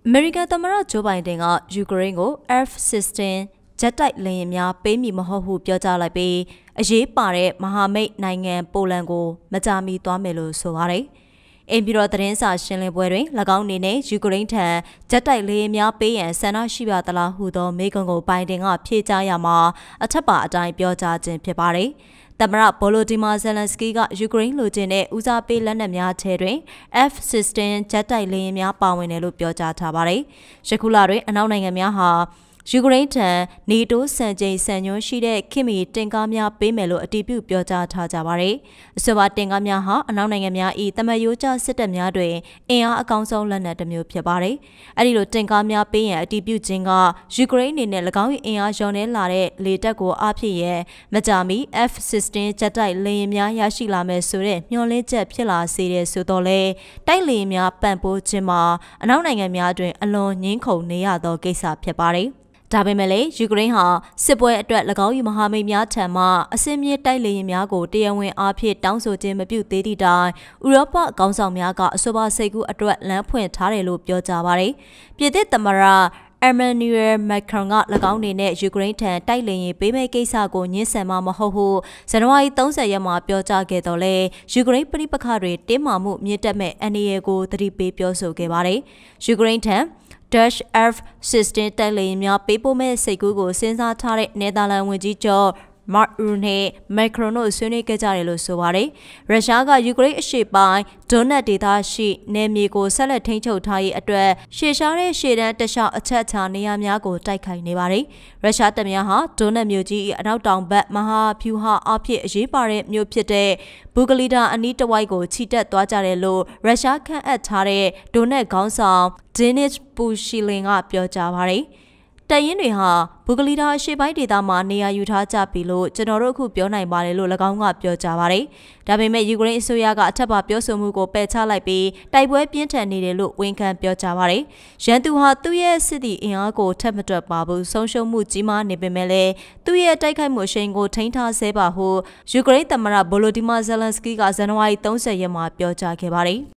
American သမ္မတ Joe Biden က Ukraine ကို F-16 ဂျက်တိုက်လေယာဉ်များပေးမည်မဟုတ်ဟုပြောကြားလိုက်ပြီးအရေးပါတဲ့မဟာမိတ်နိုင်ငံပိုလန်ကိုမကြာမီသွားမယ်လို့ဆိုပါတယ်။အိမ်ပြည်တော်သတင်းစာရှင်းလင်းပွဲတွင်၎င်းအနေနဲ့ယူကရိန်းထံဂျက်တိုက်လေယာဉ်များပေးရန်ဆန္ဒရှိပါသလားဟုသောမေးခွန်းကိုဘိုင်ဒန်ကဖြေကြားရမှာအထက်ပါအတိုင်းပြောကြားခြင်းဖြစ်ပါတယ်။သမ္မတဗိုလိုဒီမာဇယ်လန်စကီကယူကရိန်းလူချင်းတဲ့ဦးစားပေးလက်နက်များထဲတွင် F-16 ဂျက်တိုက်လေယာဉ်များပါဝင်တယ်လို့ပြောကြားထားပါတယ်။ယခုလတွင်အနောက်နိုင်ငံများဟာယူကရိန်းထံနေတိုးစံချိန်စံညွှန်းရှိတဲ့ခင်မီတင်ကားများပေးမယ်လို့အတည်ပြုပြောကြားထားကြပါတယ်။အဆိုပါတင်ကားများဟာအနောက်နိုင်ငံများ၏တမန်ရိုးကျစစ်တပ်များတွင်အင်အားအကောင်းဆုံးလက်နက်တစ်မျိုးဖြစ်ပါတယ်။အဲဒီလိုတင်ကားများပေးရန်အတည်ပြုခြင်းကယူကရိန်းအနေနဲ့၎င်း၏အင်အားလျော့နည်းလာတဲ့လေတပ်ကိုအားဖြည့်ရန်မကြာမီ F-16 ဂျက်တိုက်လေယာဉ်များရရှိလာမယ်ဆိုတဲ့မျှော်လင့်ချက်ဖြစ်လာစေတဲ့ဆိုတော့လေတိုက်လေယာဉ်များပံ့ပိုးခြင်းမှာအနောက်နိုင်ငံများတွင်အလွန်ငင်းခုန်နေရသောကိစ္စဖြစ်ပါတယ်။ဒါပေမဲ့လည်းယူကရိန်းဟာစစ်ပွဲအတွက်၎င်း၏မဟာမိတ်များထံမှအစင်းမြစ်တိုက်လေယာဉ်များကိုတရားဝင်အားဖြင့်တောင်းဆိုခြင်းမပြုသေးသည့်တိုင်ဥရောပခေါင်းဆောင်များကအဆိုပါစိတ်ကူးအတွက်လမ်းဖွင့်ထားတယ်လို့ပြောကြားပါတယ်။ပြည်သစ်သမ္မတEmmanuel Macron က၎င်းအနေနဲ့ယူကရိန်းထံတိုက်လေယာဉ်ပေးမဲ့ကိစ္စကိုညှင်းဆန်မှာမဟုတ်ဟုဇန်နဝါရီ30ရက်မှာပြောကြားခဲ့တော့လေယူကရိန်းပြည်ပခါတွေတင်းမာမှုမြင့်တက်မဲ့အန္တရာယ်ကိုသတိပေးပြောဆိုခဲ့ပါတယ်။ယူကရိန်းထံDash F-16 တိုက်လေယာဉ်များပေးပို့မဲ့စိတ်ကူးကိုစဉ်းစားထားတဲ့နယ်သာလန်ဝန်ကြီးချုပ်မာရူနဲ့မက်ခရွန်တို့ဆွေးနွေးခဲ့ကြတယ်လို့ဆိုပါတယ်။ရုရှားကယူကရိန်းအရှေ့ပိုင်းဒွန်နက်ဒေသရှိနယ်မြေကိုဆက်လက်ထိန်းချုပ်ထားရေးအတွက်ရှေ့ရှားတဲ့ရှေ့တန်းတခြားအချက်အခြာနေရာများကိုတိုက်ခိုက်နေပါတယ်။ရုရှားတပ်များဟာဒွန်နက်မြို့ကြီးအနောက်တောင်ဘက်မဟာဖြူဟာအဖြစ်အရေးပါတဲ့မြို့ဖြစ်တဲ့ဘူဂလီဒါအနီးတစ်ဝိုက်ကိုခြိတက်သွားကြတယ်လို့ရုရှားခန့်အပ်ထားတဲ့ဒွန်နက်ခေါင်းဆောင်ဒီနစ်ပူရှီလင်ကပြောကြားပါတယ်။တပ်ရင်းတွေဟာဘူဂလီဒါအရှေ့ပိုင်းဒေသမှာနေရာယူထားကြပြီလို့ကျွန်တော်တို့အခုပြောနိုင်ပါတယ်လို့၎င်းကပြောကြားပါတယ်။ဒါပေမဲ့ယူကရိန်းအစိုးရကအထက်ပါပြောဆိုမှုကိုပယ်ချလိုက်ပြီးတိုက်ပွဲပြင်းထန်နေတယ်လို့ဝန်ခံပြောကြားပါတယ်။ရန်သူဟာသူ့ရဲ့စစ်သည်အင်အားကိုထပ်မတွက်ပါဘူးဆုံးရှုံးမှုကြီးမားနေပေမဲ့လည်းသူ့ရဲ့တိုက်ခိုက်မှုအရှိန်ကိုထိန်းထားဆဲပါဟုယူကရိန်းသမ္မတဗိုလိုဒီမာဇယ်လန်စကီကဇန်နဝါရီ30ရက်မှာပြောကြားခဲ့ပါတယ်။